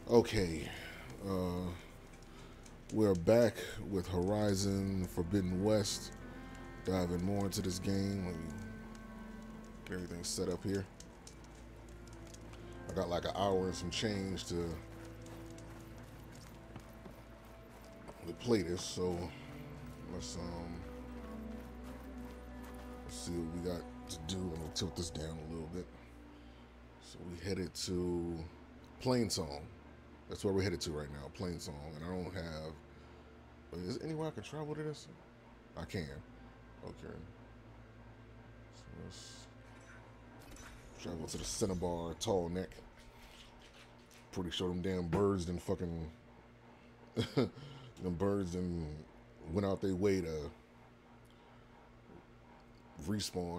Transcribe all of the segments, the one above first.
Okay, uh, we're back with Horizon Forbidden West. Diving more into this game. Let me get everything set up here. I got like an hour and some change to play this, so let's let's see what we got to do. I'm gonna tilt this down a little bit. So we headed to Plainsong. That's where we're headed to right now, Plainsong, and I don't have. Is there anywhere I can travel to this? I can. Okay. So let's travel to the Cinnabar Tall Neck. Pretty sure them damn birds done fucking them birds done went out their way to respawn.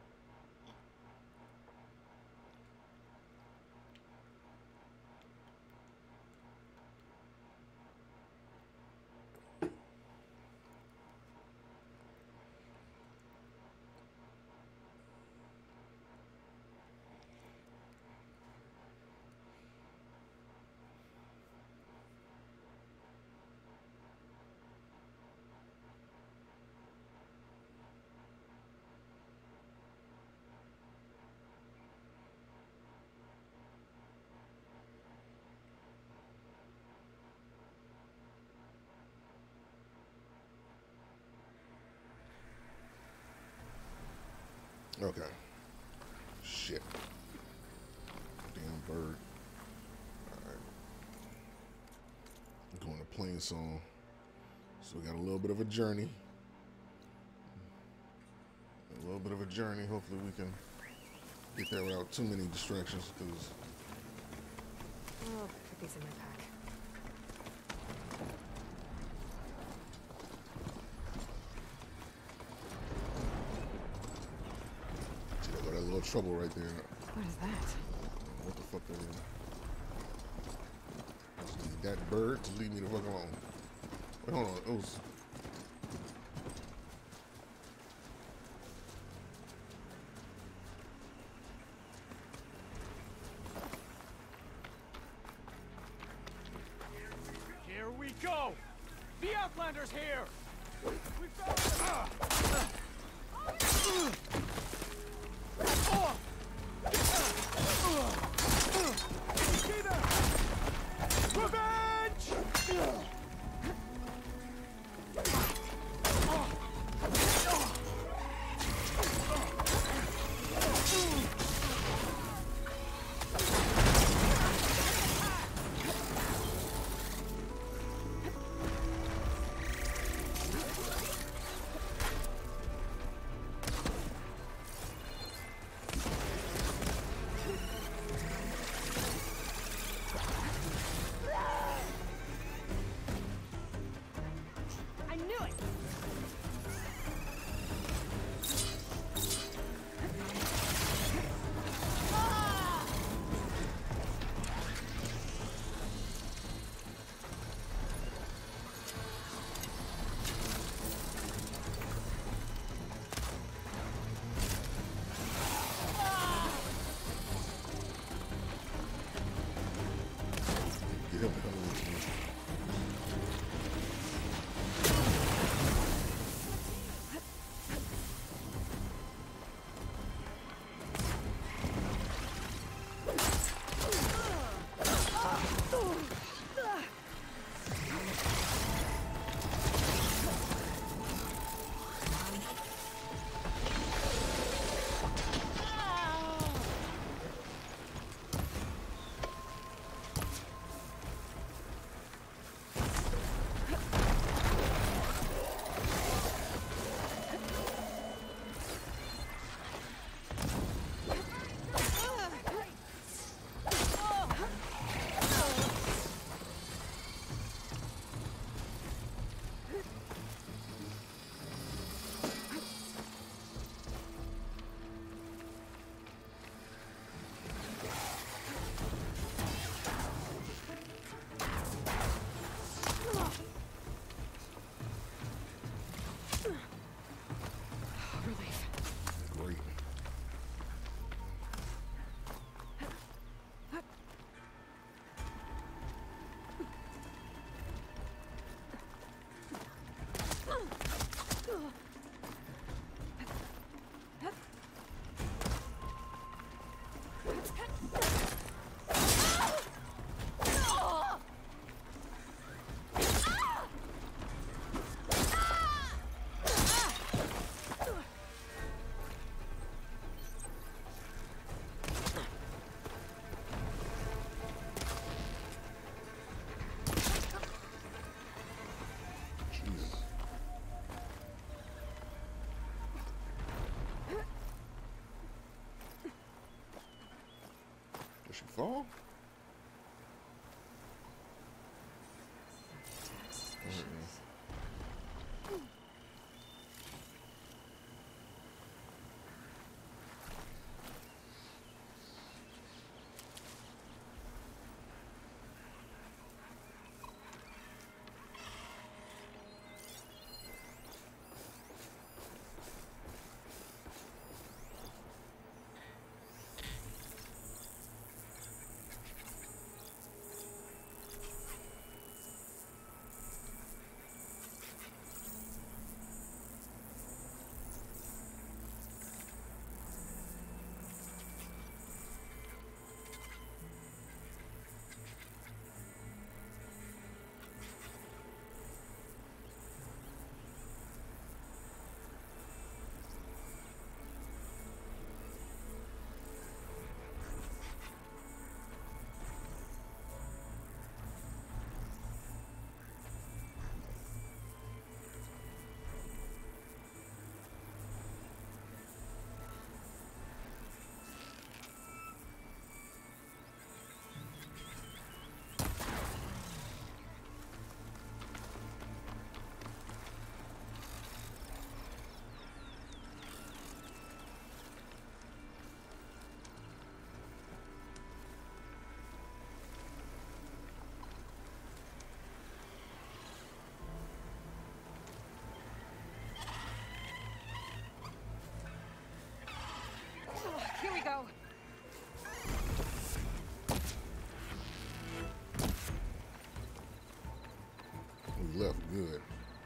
Okay. Shit. Damn bird. Alright. Going to Plainsong. So we got a little bit of a journey. A little bit of a journey. Hopefully we can get there without too many distractions, because Oh, put these in my pack. see, there go that little trouble right there. What is that? What the fuck that is? I just need that bird to leave me the fuck alone. Wait, hold on. It was. Here we go! The Outlander's here! We found them! See them! Revenge! I knew it! Get him the hell away from me. fall? Here we go. We left good.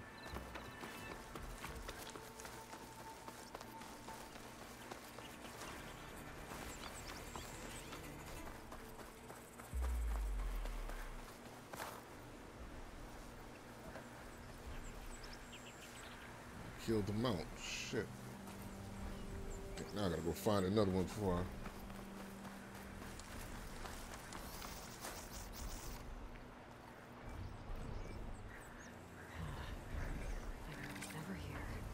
Killed the mount. Shit. Now I gotta go find another one before I... It's never here.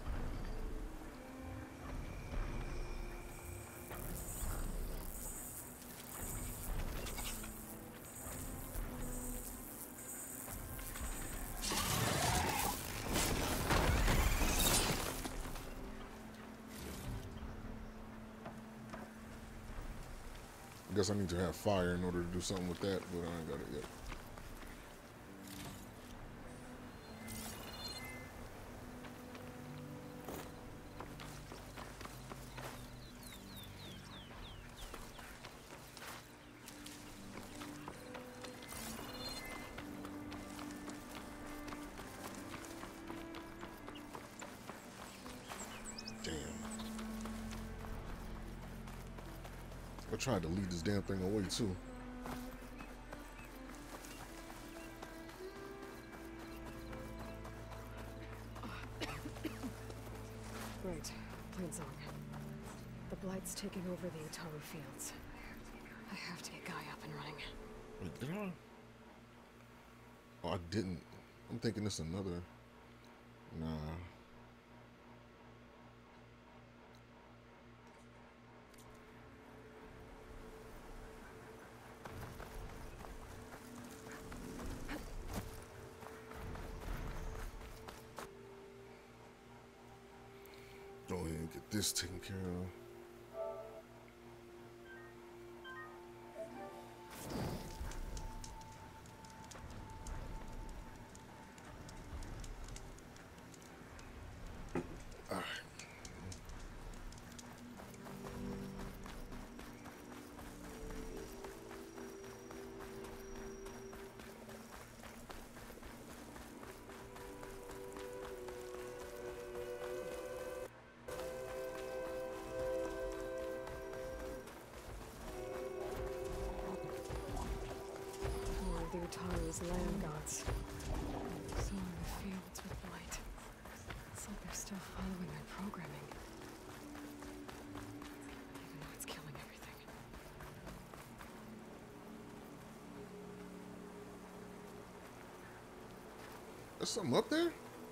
I guess I need to have fire in order to do something with that, but I ain't got it yet. I tried to lead this damn thing away too. Right, Plainsong. The Blight's taking over the Utaru fields. I have to get Guy up and running. Wait, did I? Oh, I didn't. I'm thinking it's another. Nah. Go ahead and get this taken care of. All right. The Utaru's land gods. Sowing the fields with blight. It's like they're still following their programming. Even though it's killing everything. There's something up there?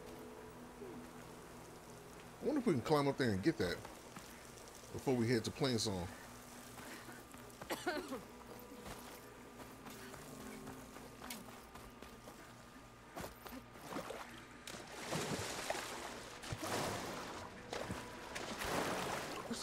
I wonder if we can climb up there and get that before we head to Plainsong.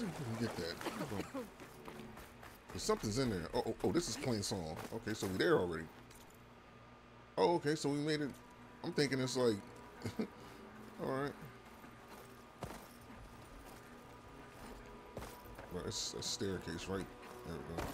see if we can get that. There's something's in there. Oh, this is Plain Song. Okay, so we're there already. Oh, okay, so we made it. I'm thinking it's like, all right. Right, it's a staircase, right? There we go.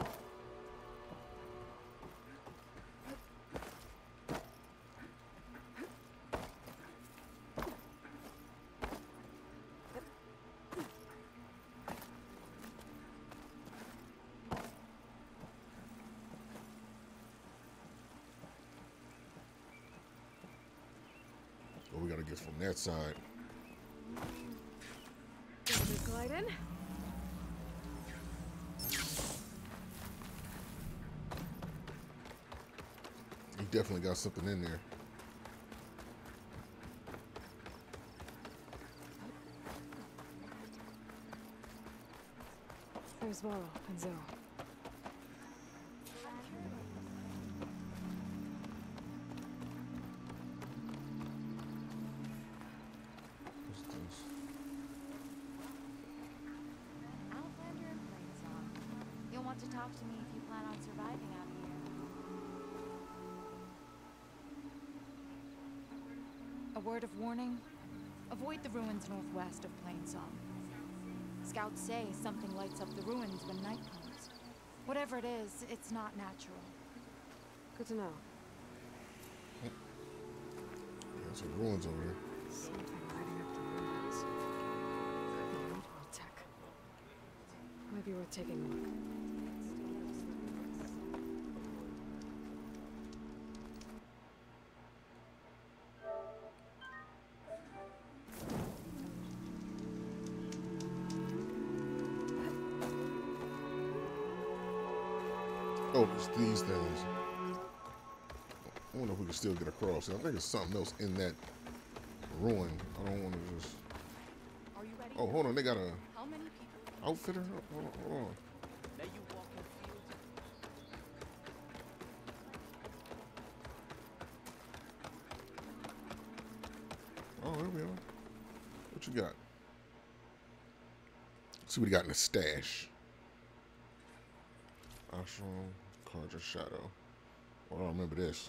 Well, we gotta get from that side. Glide in. You definitely got something in there. There's Varro and Zoe. What's this? Outlander and Plainsong. You'll want to talk to me if you plan on surviving out here. A word of warning. Avoid the ruins northwest of Plainsong. Scouts say something lights up the ruins when night comes. Whatever it is, it's not natural. Good to know. Yeah, some ruins over there. Something lighting up the ruins. Old tech. Might be worth taking a look. Oh, it's these things. I wonder if we can still get across. I think there's something else in that ruin. I don't want to just. Are you ready? Oh, hold on. They got a How many people? outfitter. Hold on. Let you walk in fields. Oh, there we are. What you got? Let's see what he got in the stash. Ashram, Carja Shadow. Well, I don't remember this.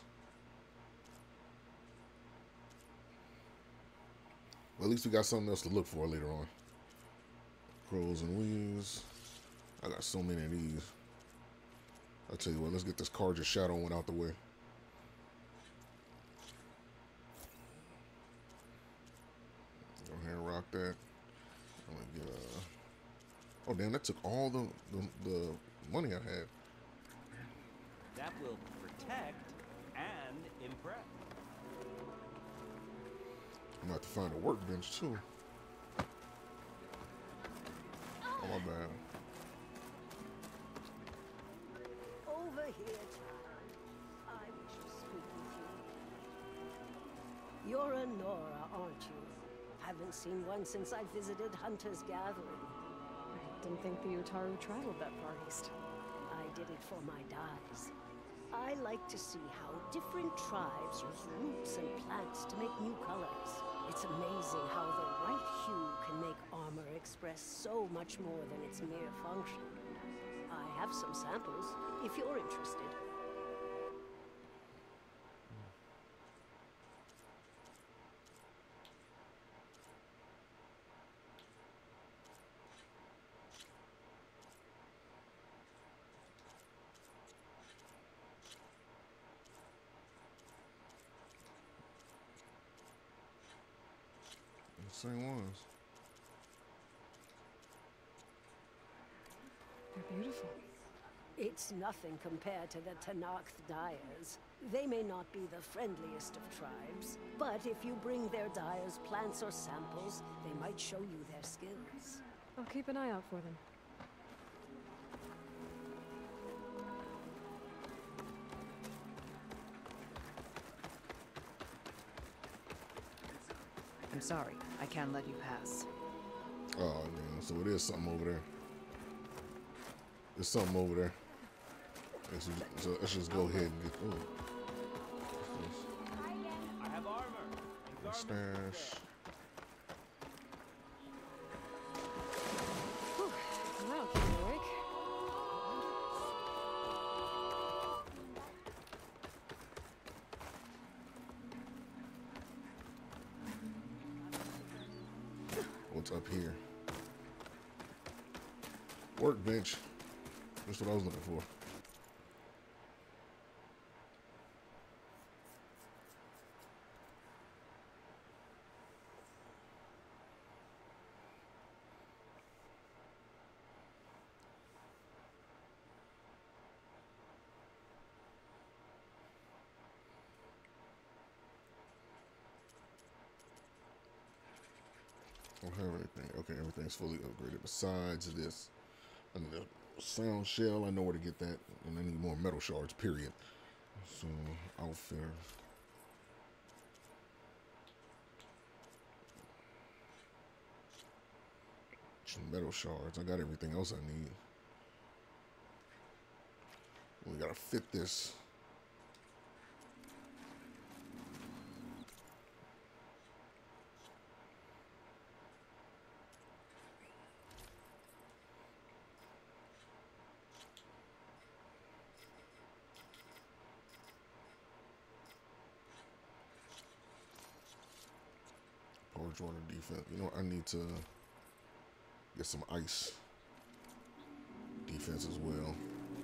Well, at least we got something else to look for later on. Crows and wheels. I got so many of these. I'll tell you what, let's get this Carja Shadow one out the way. Go ahead and rock that. I'm gonna get oh damn, that took all the money I had. That will protect and impress. I'm gonna have to find a workbench too. Oh my bad. Over here, child. I wish to speak with you. You're a Nora, aren't you? Haven't seen one since I visited Hunter's Gathering. I didn't think the Utaru traveled that far east. I did it for my dyes. I like to see how different tribes use roots and plants to make new colors. It's amazing how the right hue can make armor express so much more than its mere function. I have some samples, if you're interested. Same ones. They're beautiful. It's nothing compared to the Tenakth dyers. They may not be the friendliest of tribes, but if you bring their dyers plants or samples, they might show you their skills. I'll keep an eye out for them. I'm sorry, I can't let you pass. Oh man, so it is something over there. There's something over there. So let's just go ahead and get. Oh, I have armor and garments. stash. what's up here. Workbench. That's what I was looking for. Don't have anything. Okay, everything's fully upgraded. Besides this, I need a sound shell. I know where to get that, and I need more metal shards. Period. So outfitter. Some metal shards. I got everything else I need. We gotta fit this. Jordan defense. You know, I need to get some ice defense as well.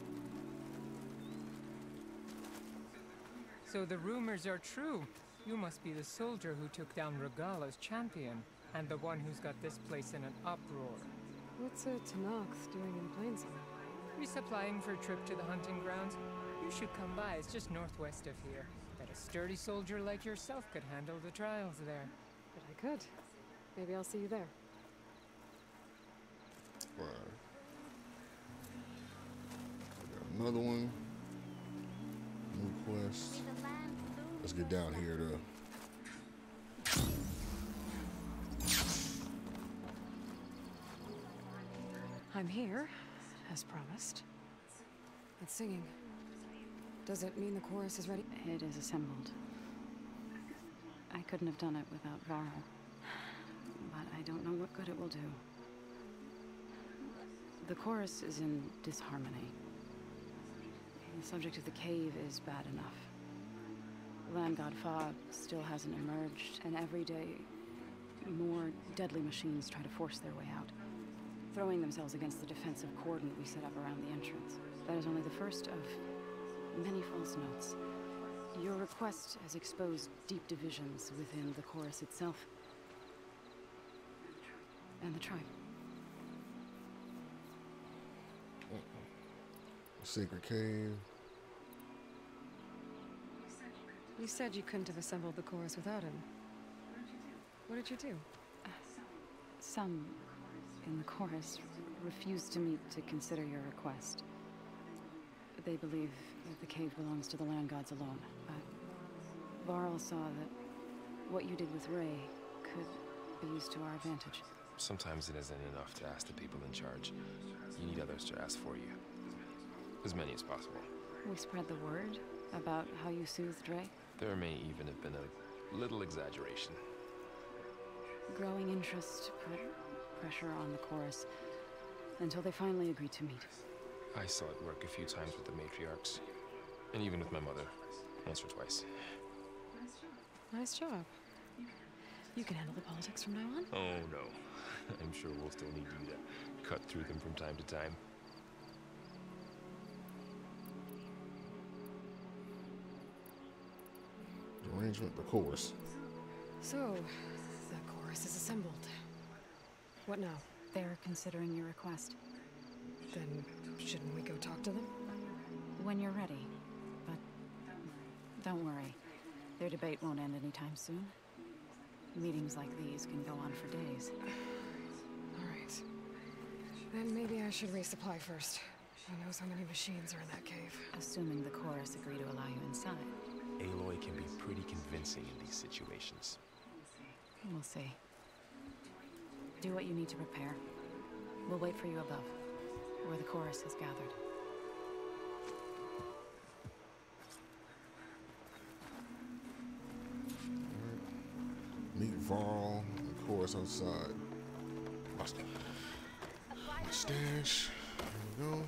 So the rumors are true. You must be the soldier who took down Regala's champion, and the one who's got this place in an uproar. What's a Tanox doing in Plainsong? Resupplying for a trip to the hunting grounds? You should come by, it's just northwest of here. Bet a sturdy soldier like yourself could handle the trials there. But I could. Maybe I'll see you there. Right. I got another one. New quest. Let's get down here to I'm here, as promised. It's singing. Does it mean the chorus is ready? It is assembled. I couldn't have done it without Varl. But I don't know what good it will do. The chorus is in disharmony. The subject of the cave is bad enough. The land god Fa still hasn't emerged, and every day, more deadly machines try to force their way out, throwing themselves against the defensive cordon we set up around the entrance. That is only the first of many false notes. Your request has exposed deep divisions within the chorus itself and the tribe. secret cave. You said you couldn't have assembled the chorus without him. What did you do? Some in the chorus refused to meet to consider your request. They believe that the cave belongs to the land gods alone. But Varl saw that what you did with Ray could be used to our advantage. Sometimes it isn't enough to ask the people in charge. You need others to ask for you. As many as possible. We spread the word about how you soothed Ray. There may even have been a little exaggeration. Growing interest put pressure on the chorus until they finally agreed to meet. I saw it work a few times with the matriarchs. And even with my mother. Once or twice. Nice job. You can handle the politics from now on? Oh, no. I'm sure we'll still need you to cut through them from time to time. Arrangement, the chorus. So, the chorus is assembled. What now? They're considering your request. Then, shouldn't we go talk to them? When you're ready. But don't worry. Their debate won't end anytime soon. Meetings like these can go on for days. Alright. Then maybe I should resupply first. Who knows how many machines are in that cave? Assuming the chorus agree to allow you inside. Aloy can be pretty convincing in these situations. We'll see. Do what you need to prepare. We'll wait for you above, where the chorus has gathered. Meet Varl, the chorus outside. My stash. There we go.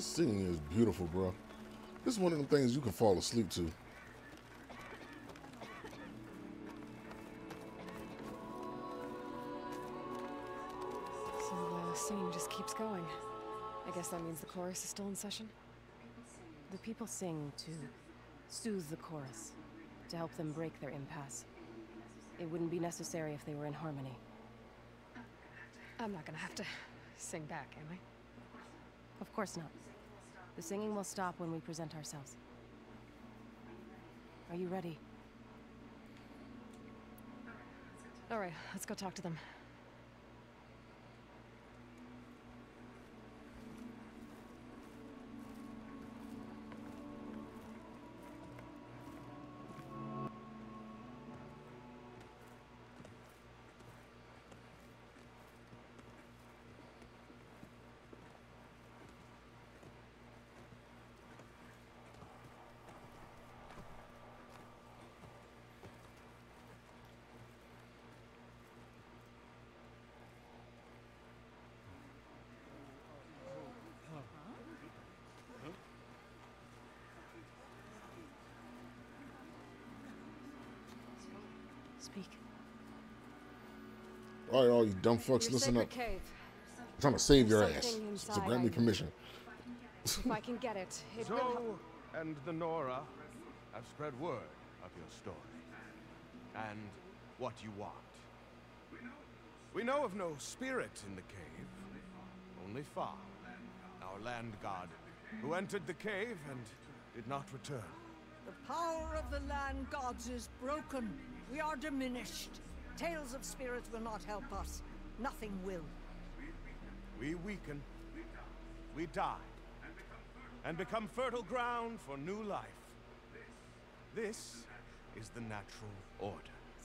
This singing is beautiful, bro. This is one of them things you can fall asleep to. So the singing just keeps going. I guess that means the chorus is still in session? The people sing to soothe the chorus, to help them break their impasse. It wouldn't be necessary if they were in harmony. I'm not gonna have to sing back, am I? Of course not. The singing will stop when we present ourselves. Are you ready? All right, let's go talk to them. Speak. All right, all you dumb fucks, Your listen sacred up. cave. I'm trying to save your Something ass. inside So grant me I- permission. If I can get it, it will help. So, and the Nora have spread word of your story. And what you want. We know of no spirit in the cave. Only Fa, our land god, who entered the cave and did not return. The power of the land gods is broken. We are diminished. Tales of spirits will not help us. Nothing will. We weaken. We die. And become fertile ground for new life. This is the natural order.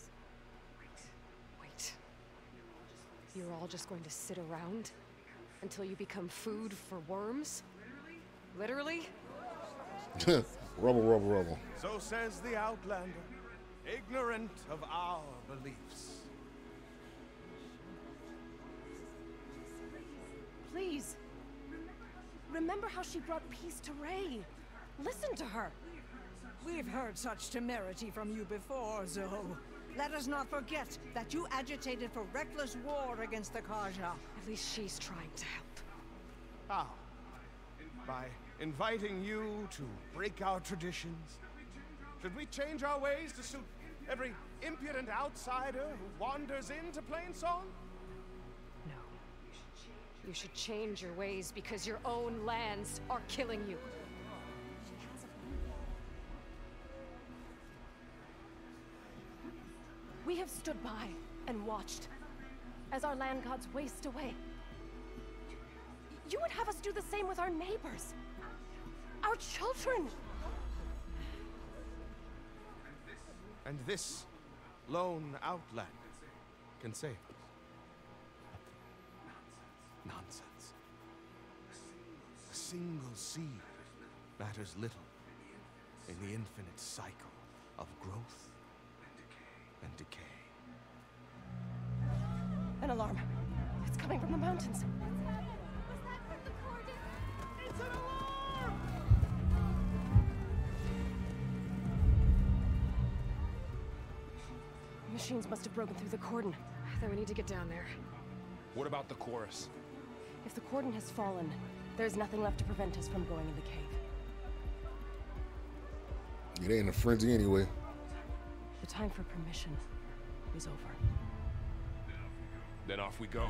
Wait. You're all just going to sit around until you become food for worms? Literally? Rubble. So says the Outlander, ignorant of our beliefs. Please. Remember how she brought peace to Ray. Listen to her. We've heard such temerity from you before, Zoe. Let us not forget that you agitated for reckless war against the Kaja. At least she's trying to help. How? By inviting you to break our traditions? Should we change our ways to suit every impudent outsider who wanders into Plainsong? No. You should change your ways because your own lands are killing you. We have stood by and watched as our land gods waste away. You would have us do the same with our neighbors, our children. And this lone outlander can save us. Nonsense. A single seed matters little in the infinite cycle of growth and decay. An alarm. It's coming from the mountains. It's an alarm! Machines must have broken through the cordon. Then we need to get down there. What about the chorus? If the cordon has fallen, there's nothing left to prevent us from going in the cave. It ain't a frenzy anyway. The time for permission is over. Then off we go.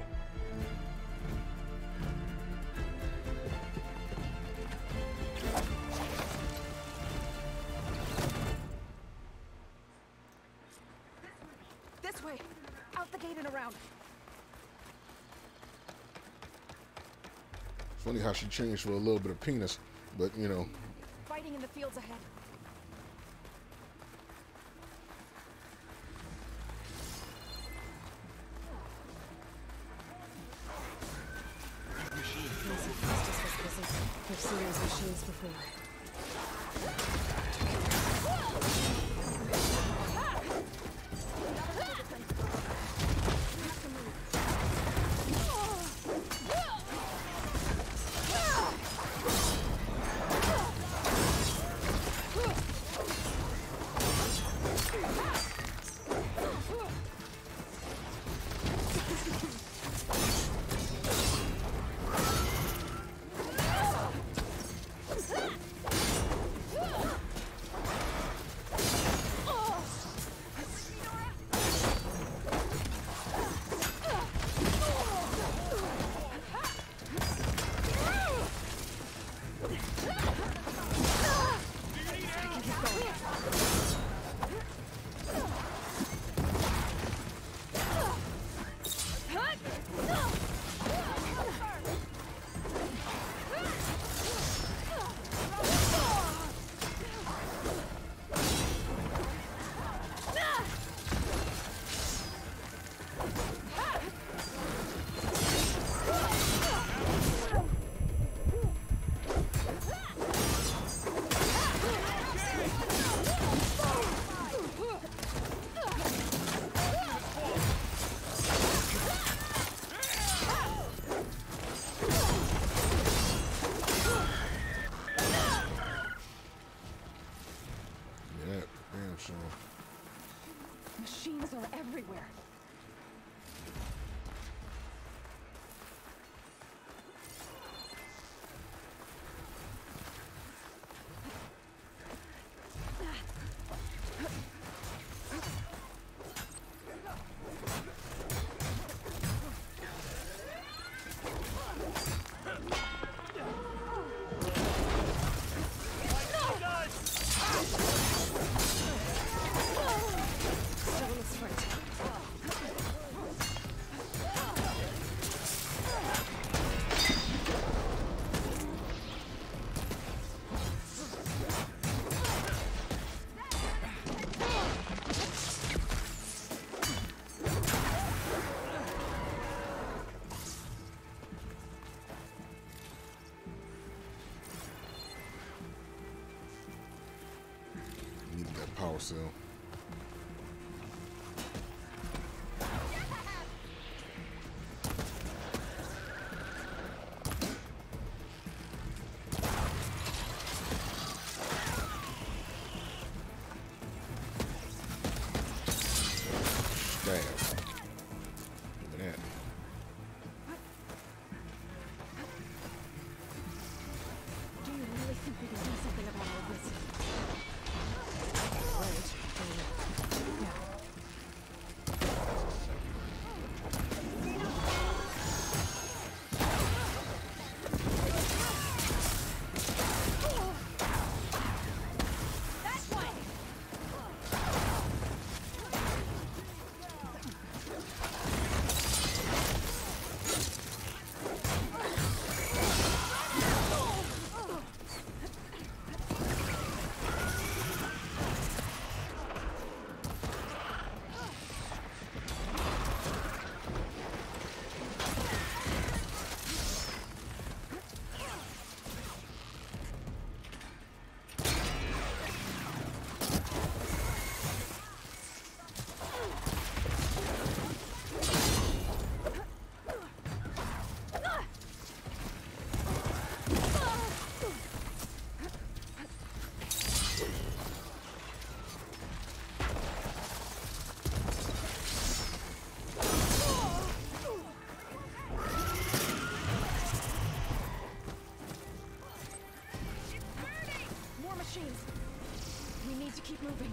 This way! Out the gate and around! Funny how she changed for a little bit of penis, but you know. Fighting in the fields ahead. I've seen those machines before. sure. Machines are everywhere. Needed that power cell. Stab. Look at that. Do you really think we can do something about all this? We need to keep moving.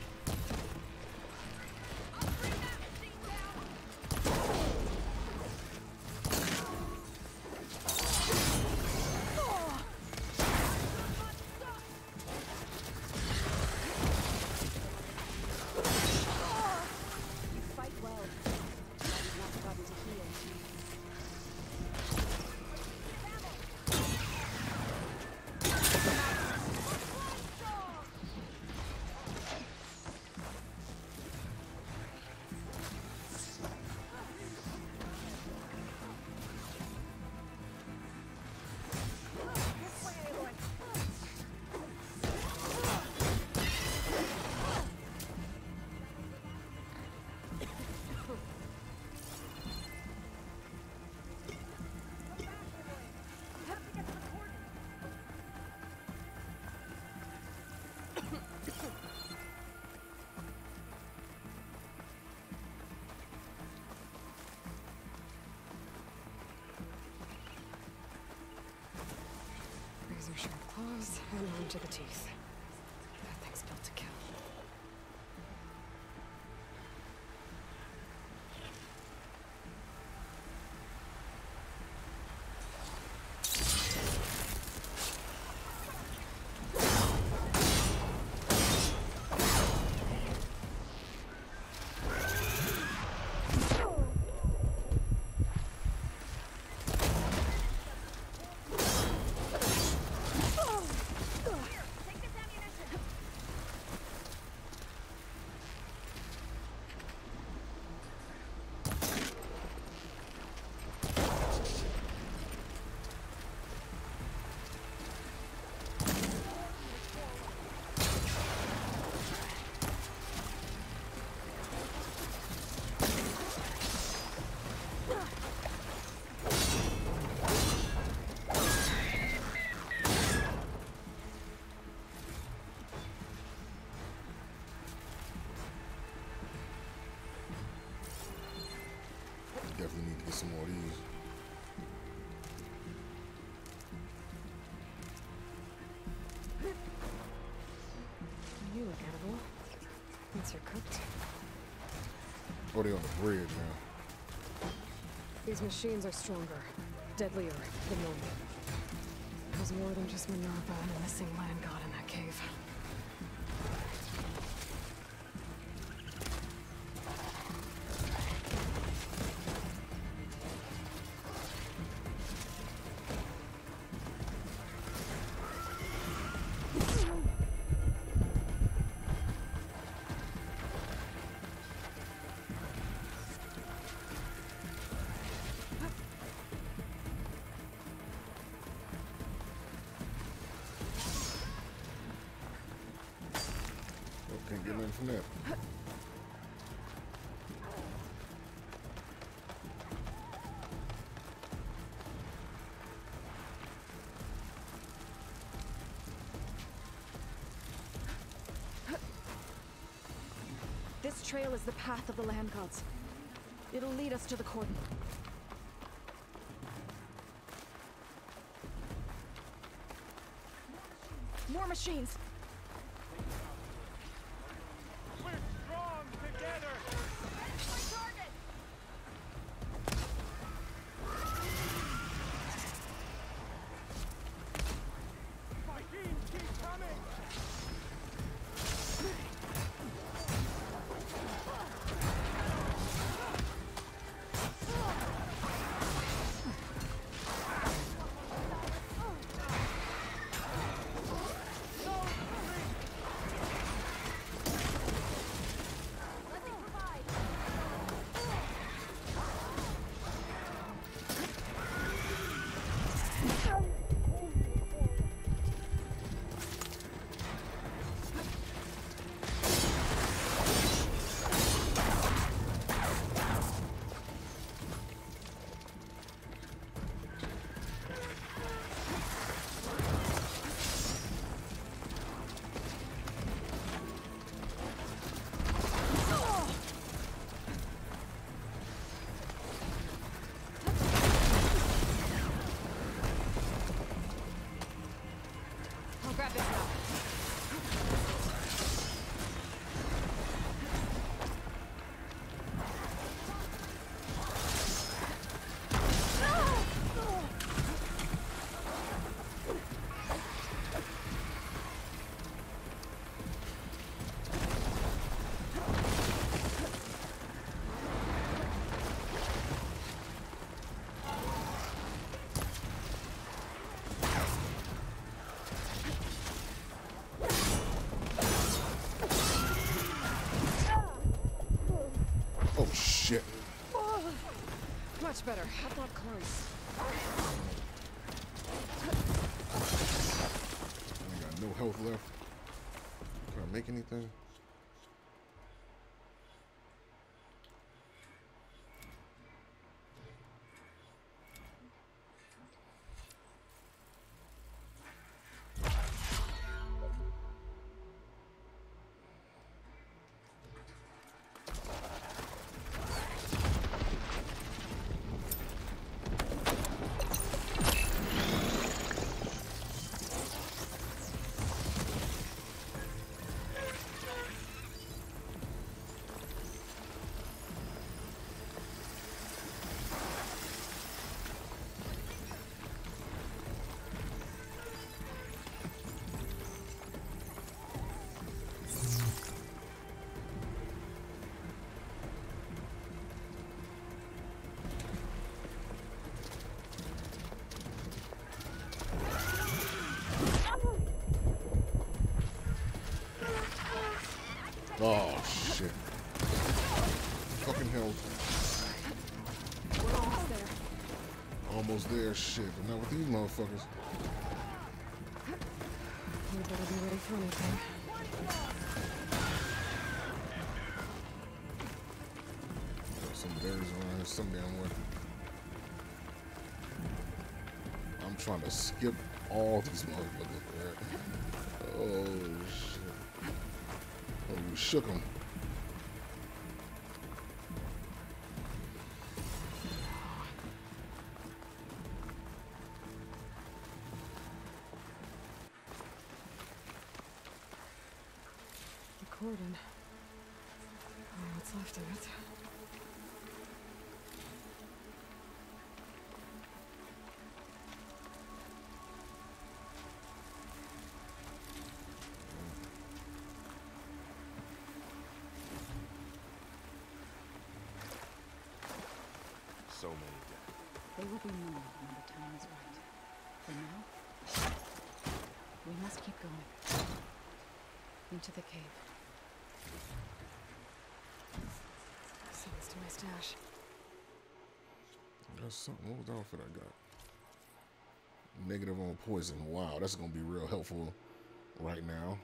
Razor-sharp claws and on to the teeth. That thing's built to kill. definitely need to get some more of these. You look edible. Once you're cooked. Oh, they're on the bread now. These machines are stronger, deadlier than normal. There's more than just Minerva and a missing land god in that cave. Can't get nothing from that. This trail is the path of the land gods. It'll lead us to the cordon. More machines! Oh shit. Oh, much better. I thought close. I ain't got no health left. Can I make anything? Oh shit. Fucking hell. We're almost there. Almost there, shit. But not with these motherfuckers. You better be ready for anything. Got some berries around here, some damn way. I'm trying to skip all these motherfuckers, man. Oh shit. Oh, we shook them. cordon. Oh, what's left of it. So many dead. They will be mourned when the time is right. For now, we must keep going. Into the cave. Sounds to my stash. That's something. What was the outfit I got? Negative on poison. Wow, that's gonna be real helpful right now.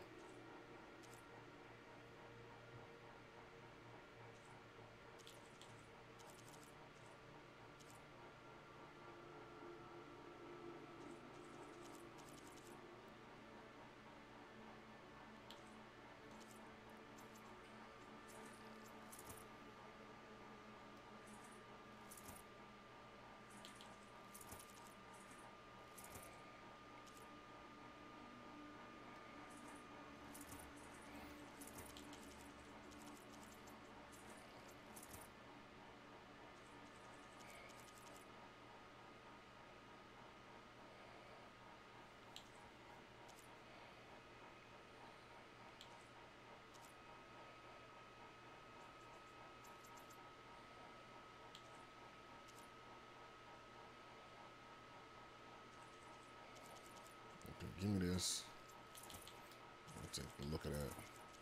Give me this. I'll take a look at that.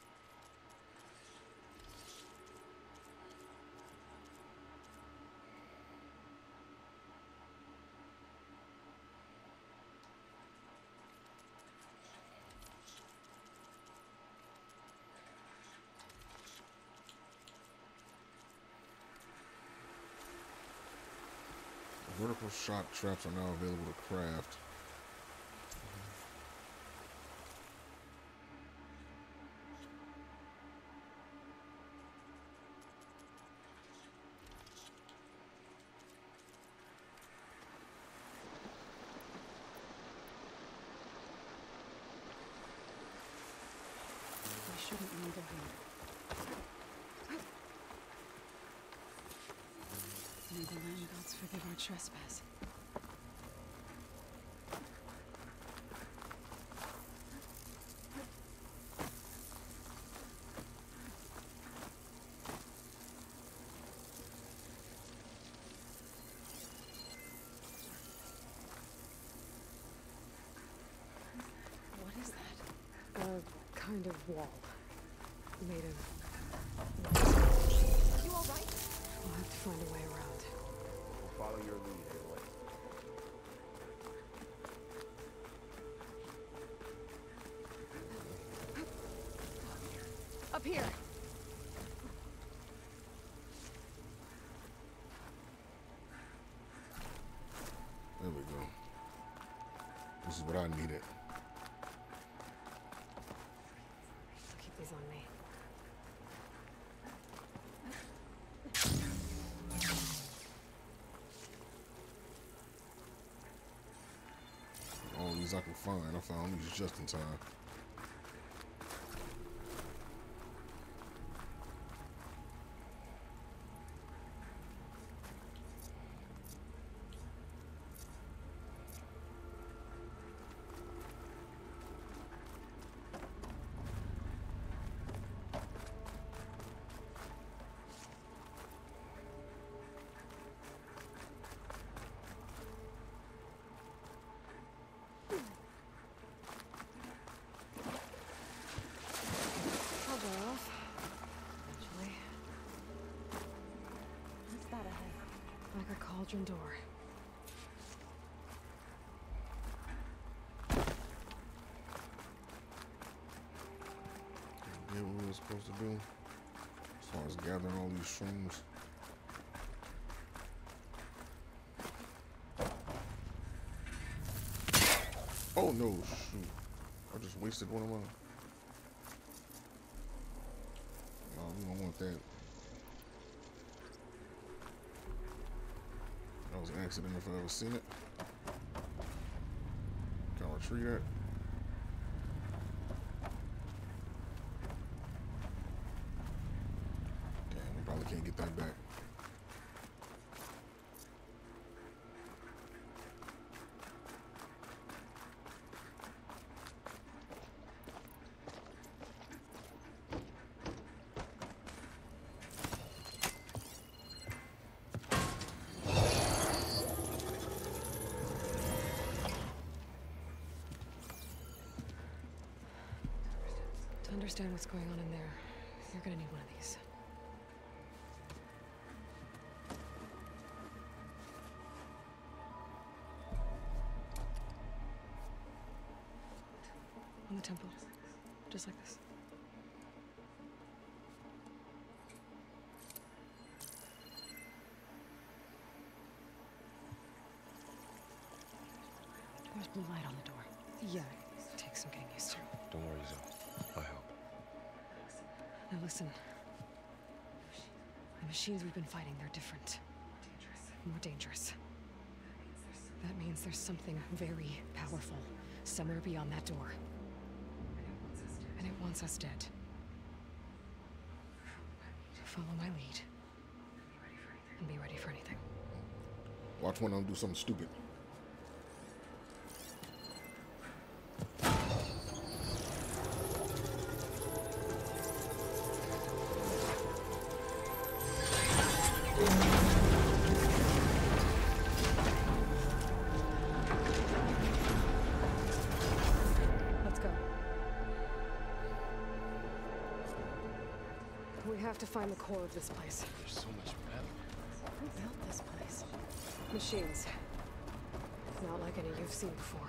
Vertical shock traps are now available to craft. We shouldn't linger here. May the land gods forgive our trespass. What is that? A kind of wall. Made of... You all right? We'll have to find a way around. We'll follow your lead, Aloy. Up here. There we go. This is what I needed. Keep these on me. All these I can find. I found these just in time. I'll go off. Eventually. What's that ahead? Like a cauldron door. Did what we were supposed to do as far as gathering all these shrooms. Oh no, shoot. I just wasted one of mine. No, we don't want that. That was an accident if I ever seen it. Can I retrieve that? get that back. To understand what's going on in there, you're gonna need one of these. On the temple. Just like this. There's blue light on the door. Yeah, it takes some getting used to. Don't worry, Zoe. I'll help. Now listen. The machines we've been fighting, they're different. More dangerous. That means there's something very powerful somewhere beyond that door. And it wants us dead. Follow my lead. And be ready for anything. Watch one of them do something stupid. We have to find the core of this place. There's so much metal. Who built this place? Machines. Not like any you've seen before.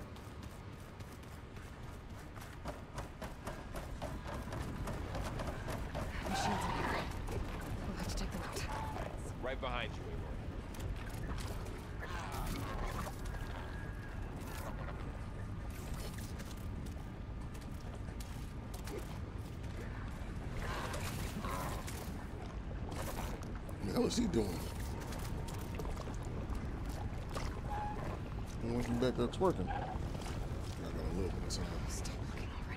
Machines in here. We'll have to take them out. Right behind you, Eivor. What the hell is he doing? I want you back there twerking. I got a little bit of time. Stop looking already.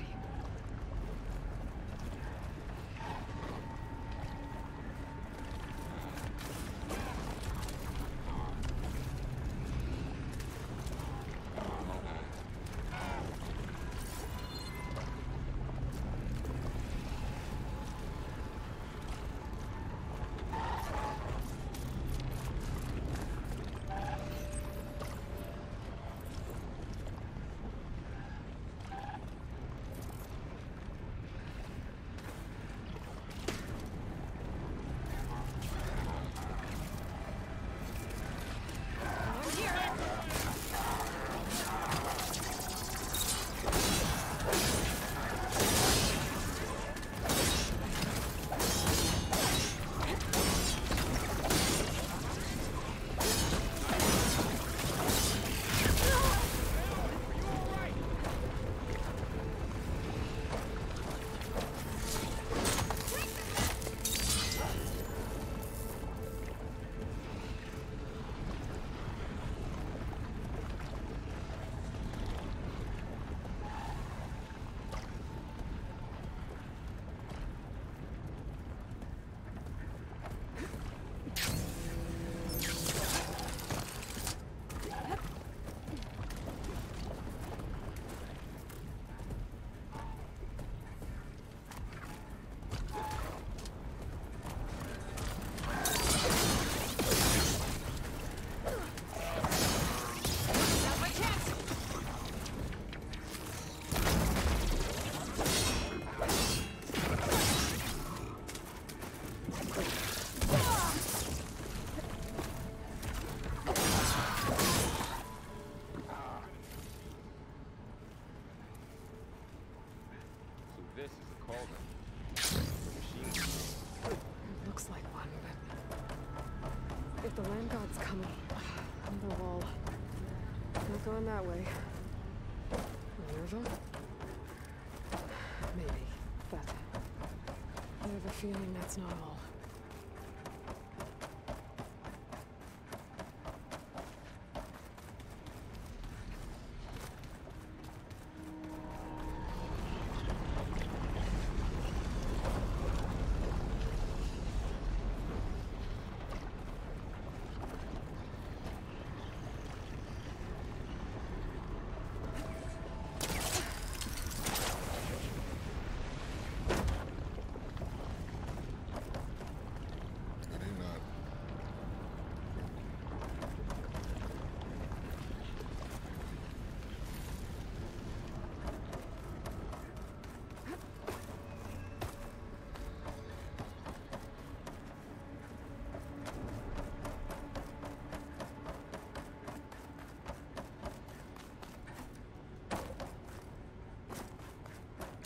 This is the cauldron. The machine. It looks like one, but if the land god's coming from the wall, not going that way. Minerva? Maybe, but I have a feeling that's not all.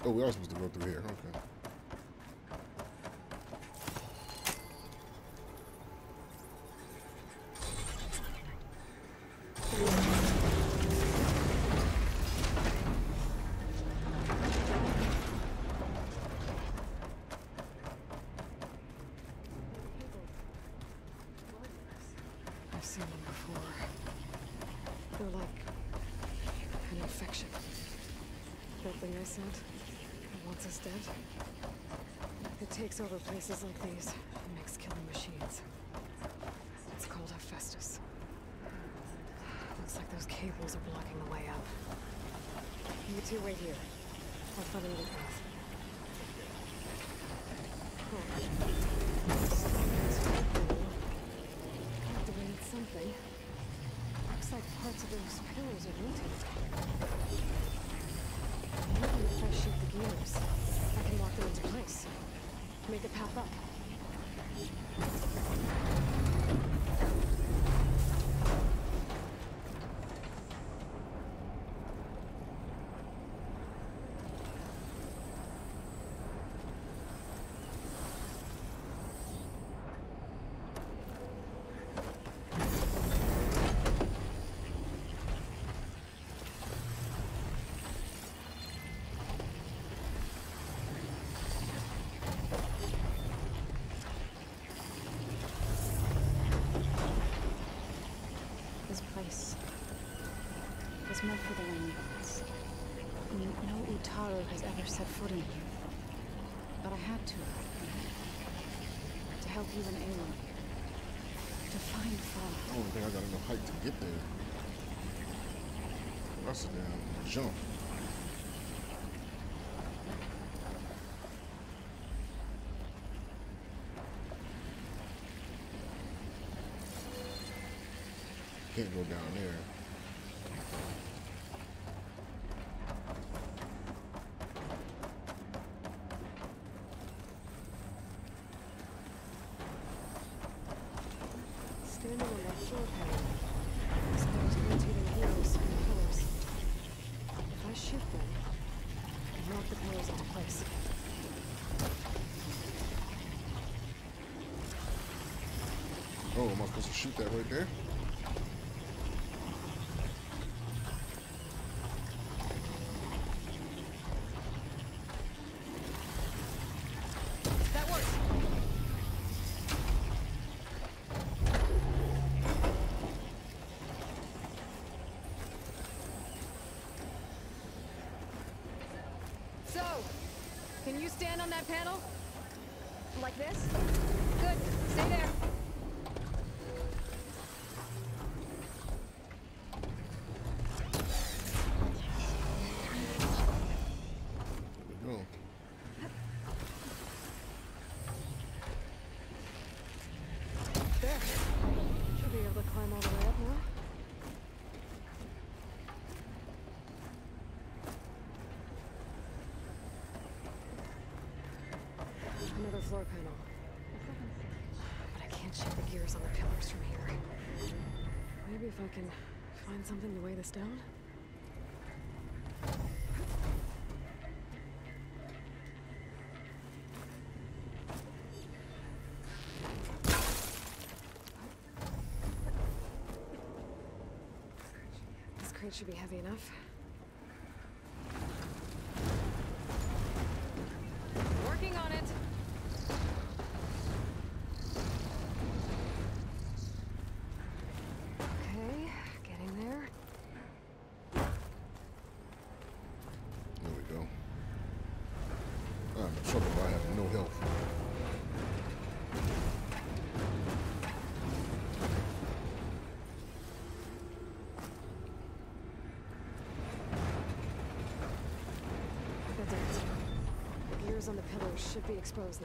Oh, we are supposed to go through here. Okay. I've seen them before. They're like an infection. That thing I sent, that wants us dead. It takes over places like these and makes killing machines. It's called Hephaestus. Looks like those cables are blocking the way up. You two wait here. I'll find another path. Activate something. Looks like parts of those pillars are rotating. Maybe if I shoot the gears, I can lock them into place. Make a path up. This place was meant for the Land Gods. No Utaru has ever set foot in here. But I had to help you and Aloy. To find Fa. I don't think I got enough height to get there. That's a damn jump. Can't go down there. Standing on that floor panel. Exposed rotating wheels and pillars. If I shoot them, I can lock the pillars into place. Oh, am I supposed to shoot that right there? That works! So, can you stand on that panel? Like this? Good. Stay there. There we go. There. Should be able to climb all the way up now. Another floor panel. But I can't shoot the gears on the pillars from here. Maybe if I can find something to weigh this down? This crate should be heavy enough. Working on it. Okay, getting there. There we go. I'm in trouble. I have no health. That did it. The gears on the pillars should be exposed now.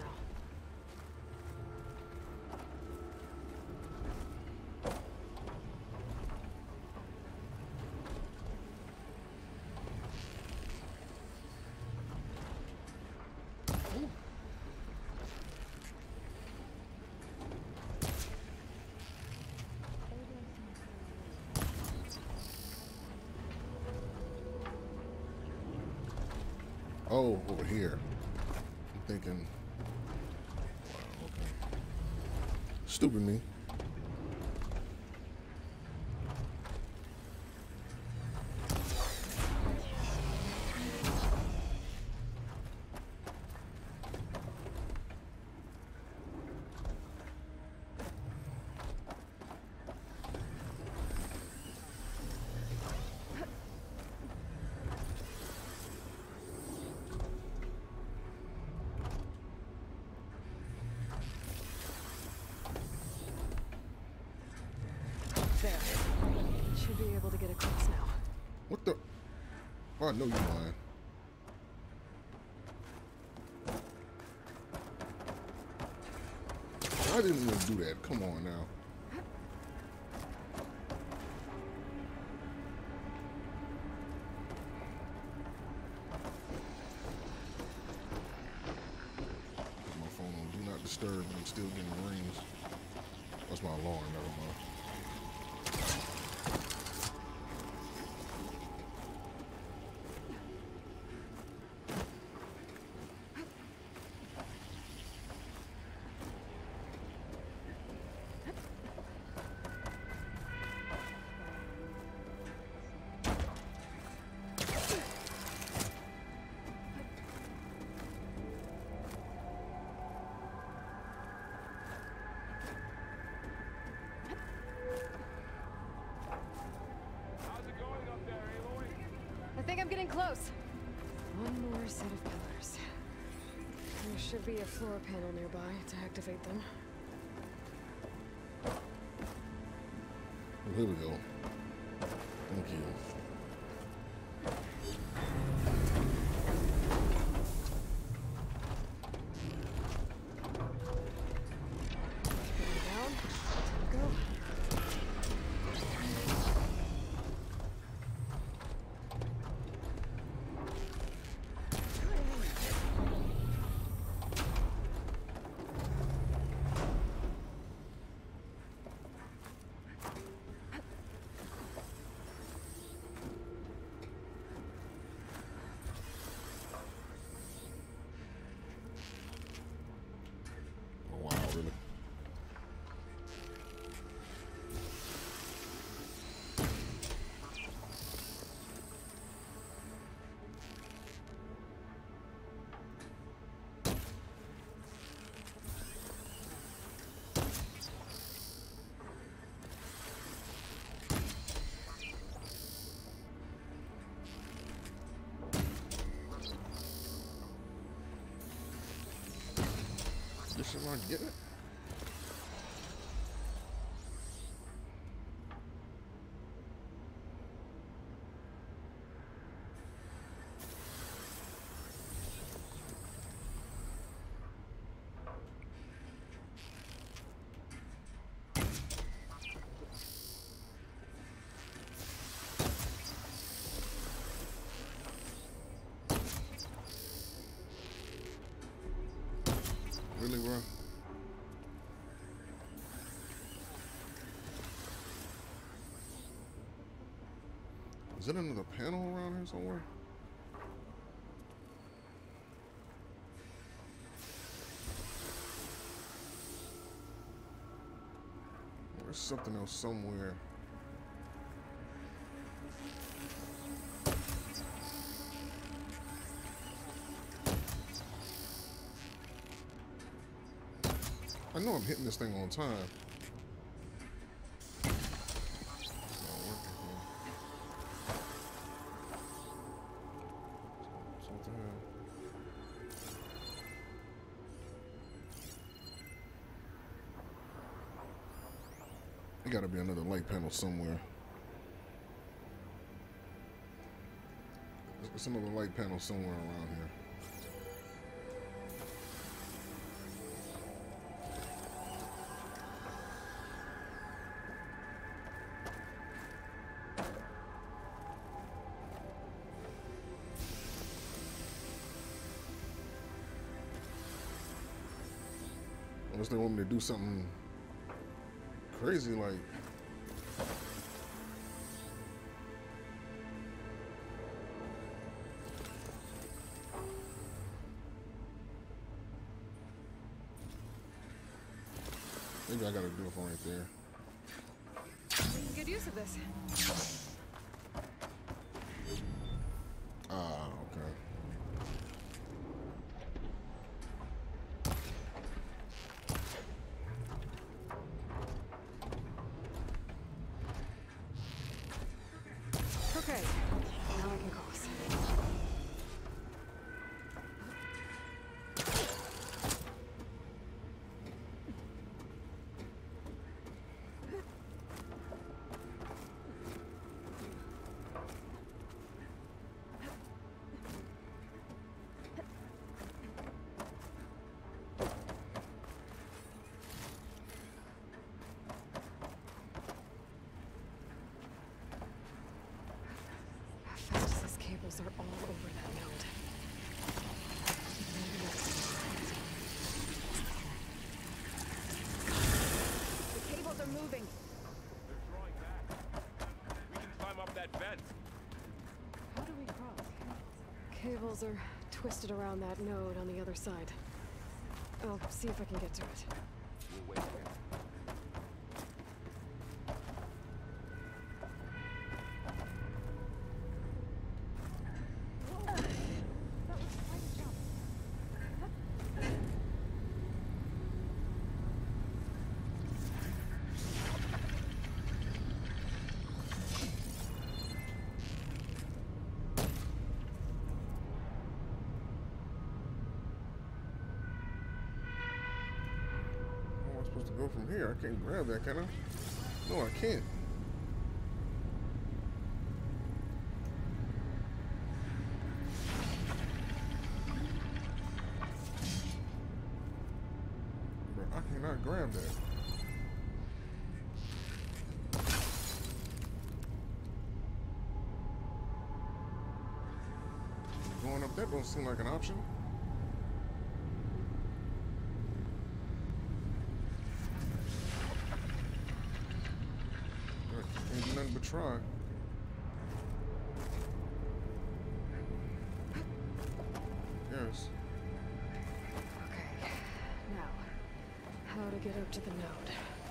Oh, over here. I'm thinking. Wow, okay. Stupid me. There. Should be able to get across now. What the? Oh, I know you're lying. I didn't even do that. Come on now. Put my phone on Do Not Disturb and I'm still getting rings. That's my alarm, never mind. I think I'm getting close. One more set of pillars. There should be a floor panel nearby to activate them. Well, here we go. Thank you. Down. Go. Oh, wow, really? This is where I get it? Really, bro? Is there another panel around here somewhere? There's something else somewhere. I know I'm hitting this thing on time. It's not working here. So what the hell? There gotta be another light panel somewhere. There's another light panel somewhere around here. Unless they want me to do something crazy like... Maybe I gotta do it from right there. Good use of this. Ah, okay. Okay, now I can cross. Festus's cables are all over that node. The cables are moving. They're drawing back. We can climb up that vent. How do we cross? Cables are twisted around that node on the other side. I'll see if I can get to it. We'll wait here. How am I supposed to go from here? I can't grab that, can I? No, I can't. Bro, I cannot grab that. Going up that don't seem like an option. Can't do nothing but try. Yes. Okay, now, how to get up to the node.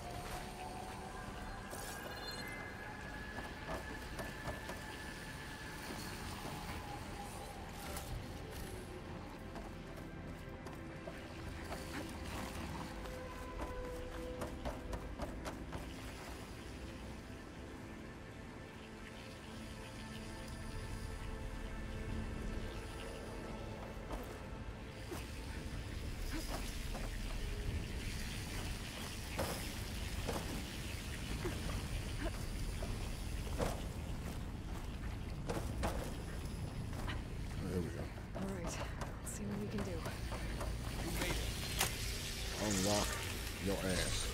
There we go. All right, let's see what we can do. You made it. Unlock your ass.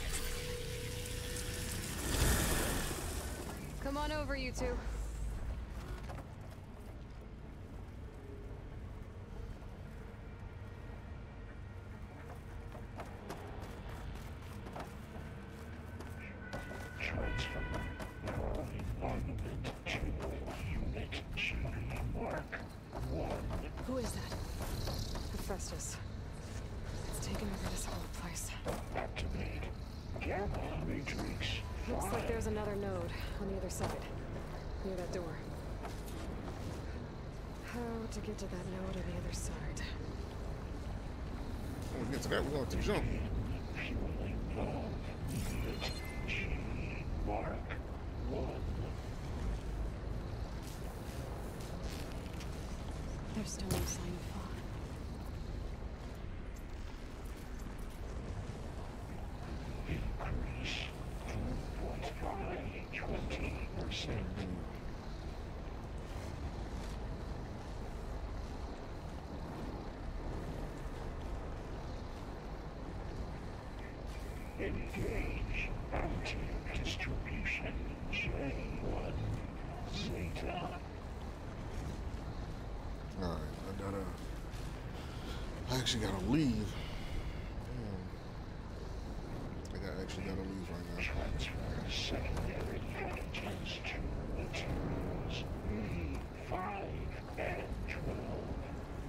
Come on over, you two. Who is that? Hephaestus. It's taken over this whole place. Activate. Gamma matrix. Looks like there's another node on the other side, near that door. How to get to that node on the other side? When we get to that, we're going to jump. Fueling valve. G. Mark 1. There's still no sign of fog. Increase. Throughput by 20%. Engage. Anti-distribution. J1. Zeta. Alright, I actually gotta leave. Damn. I actually gotta leave right now. Transfer secondary antigens to materials B5 and 12.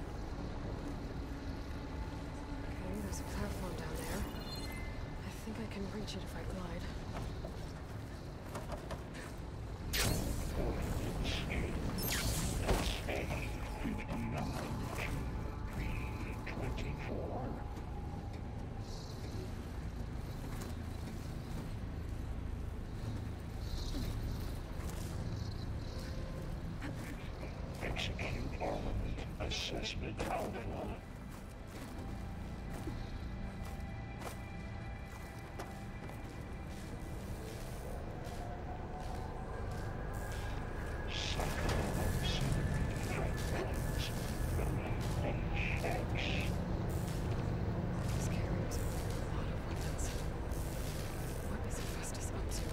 Okay, there's a platform down there. I think I can reach it if I glide. Execute armament assessment alpha. These carriers have a lot of weapons. What is Hephaestus up to?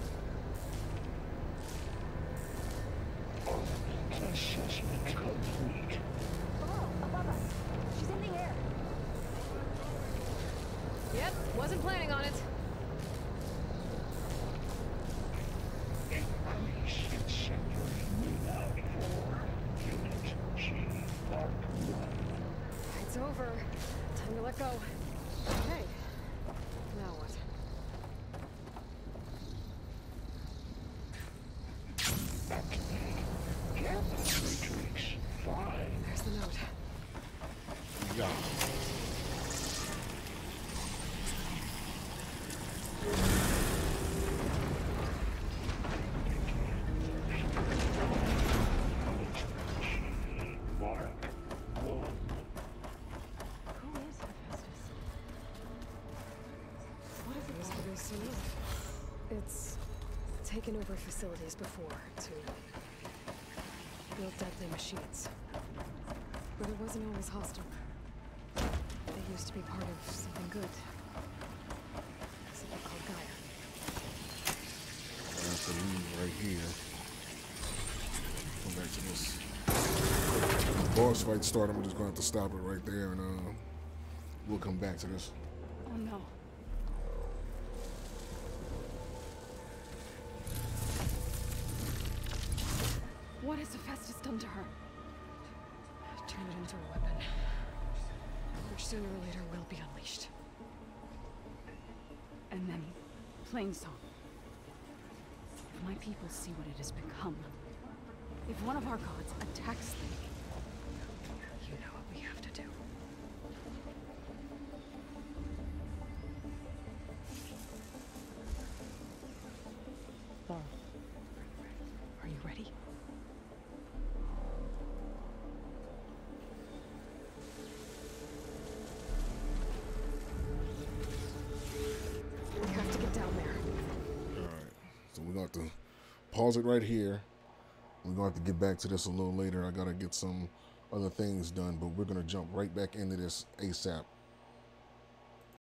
Armament assessment complete. Oh, above us. She's in the air. Yep, wasn't planning on it. Increase incendiary readout for Unit G Mark 1. It's over. Time to let go. Okay. Now what? Activate Gamma Matrix 5. There's the note. Yeah. Mark 1. Who is Hephaestus? What is What is produced to know? It's taken over facilities before to build deadly machines. But it wasn't always hostile. They used to be part of something good. Something called Gaia. I have to leave right here. Come back to this. Boss fight start. I'm just going to have to stop it right there, and we'll come back to this. Oh no. What has Hephaestus done to her? Turn it into a weapon. Which sooner or later will be unleashed. And then, Plainsong. If my people see what it has become, if one of our gods attacks them, You know what we have to do. Are you ready? We have to get down there. Alright, so we're going to have to pause it right here. We're going to have to get back to this a little later. I got to get some other things done, but we're going to jump right back into this ASAP.